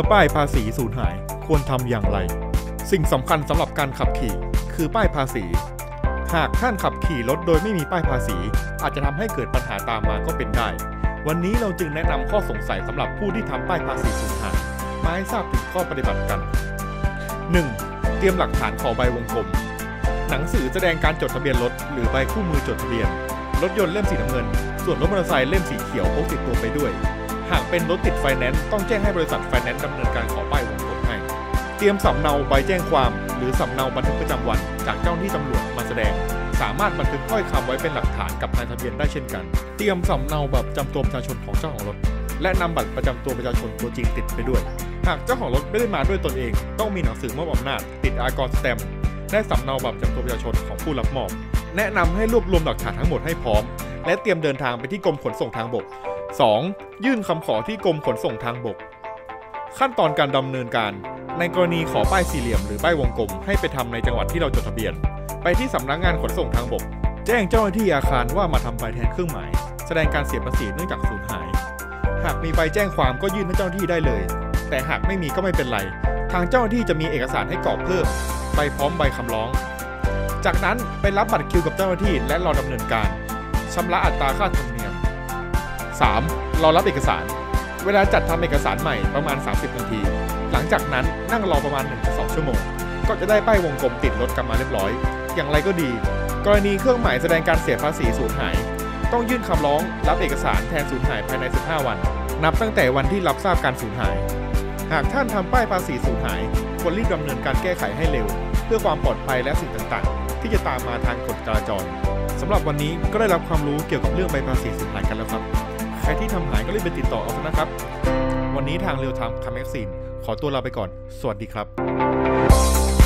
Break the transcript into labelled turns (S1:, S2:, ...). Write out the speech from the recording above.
S1: ป้ายภาษีสูญหายควรทำอย่างไรสิ่งสำคัญสำหรับการขับขี่คือป้ายภาษีหากท่านขับขี่รถโดยไม่มีป้ายภาษีอาจจะทำให้เกิดปัญหาตามมาก็เป็นได้วันนี้เราจึงแนะนำข้อสงสัยสำหรับผู้ที่ทำป้ายภาษีสูญหายมาให้ทราบถึงข้อปฏิบัติกัน 1. เตรียมหลักฐานขอใบวงกลมหนังสือแสดงการจดทะเบียนรถหรือใบคู่มือจดทะเบียนรถยนต์เล่มสีน้ำเงินส่วนรถมอเตอร์ไซค์เล่มสีเขียวพกติดตัวไปด้วยหากเป็นรถติดไฟแนนซ์ต้องแจ้งให้บริษัทไฟแนนซ์ดำเนินการขอป้ายวงกลมให้เตรียมสำเนาใบแจ้งความหรือสำเนาบันทึกประจำวันจากเจ้าหน้าที่ตำรวจมาแสดงสามารถบันทึกถ้อยคำไว้เป็นหลักฐานกับนายทะเบียนได้เช่นกันเตรียมสำเนาบัตรประจำตัวประชาชนของเจ้าของรถและนำบัตรประจำตัวประชาชนตัวจริงติดไปด้วยหากเจ้าของรถไม่ได้มาด้วยตนเองต้องมีหนังสือมอบอำนาจติดอากรสแตมป์และสำเนาบัตรประจำตัวประชาชนของผู้รับมอบแนะนำให้รวบรวมหลักฐานทั้งหมดให้พร้อมและเตรียมเดินทางไปที่กรมขนส่งทางบก 2. ยื่นคำขอที่กรมขนส่งทางบกขั้นตอนการดำเนินการในกรณีขอป้ายสี่เหลี่ยมหรือป้ายวงกลมให้ไปทำในจังหวัดที่เราจดทะเบียนไปที่สำนักงานขนส่งทางบกแจ้งเจ้าหน้าที่อาคารว่ามาทำใบแทนเครื่องหมายแสดงการเสียภาษีเนื่องจากสูญหายหากมีใบแจ้งความก็ยื่นให้เจ้าหน้าที่ได้เลยแต่หากไม่มีก็ไม่เป็นไรทางเจ้าหน้าที่จะมีเอกสารให้กรอกเพิ่มไปพร้อมใบคำร้องจากนั้นไปรับบัตรคิวกับเจ้าหน้าที่และรอดำเนินการชำระอัตราค่าธรรมเนียม 3. รอรับเอกสารเวลาจัดทำเอกสารใหม่ประมาณ30นาทีหลังจากนั้นนั่งรอประมาณ 1-2 ชั่วโมงก็จะได้ป้ายวงกลมติดรถกลับมาเรียบร้อยอย่างไรก็ดีกรณีเครื่องหมายแสดงการเสียภาษีสูญหายต้องยื่นคำร้องรับเอกสารแทนสูญหายภายใน15วันนับตั้งแต่วันที่รับทราบการสูญหายหากท่านทำป้ายภาษีสูญหายควรรีบดำเนินการแก้ไขให้เร็วเพื่อความปลอดภัยและสิ่งต่างๆที่จะตามมาทางกฎจราจรสำหรับวันนี้ก็ได้รับความรู้เกี่ยวกับเรื่องใบภาษีสูญหายกันแล้วครับใครที่ทำหายก็รีบไปติดต่อเอาซะนะครับวันนี้ทางเรียวไทม์คัมแม็กซีนขอตัวลาไปก่อนสวัสดีครับ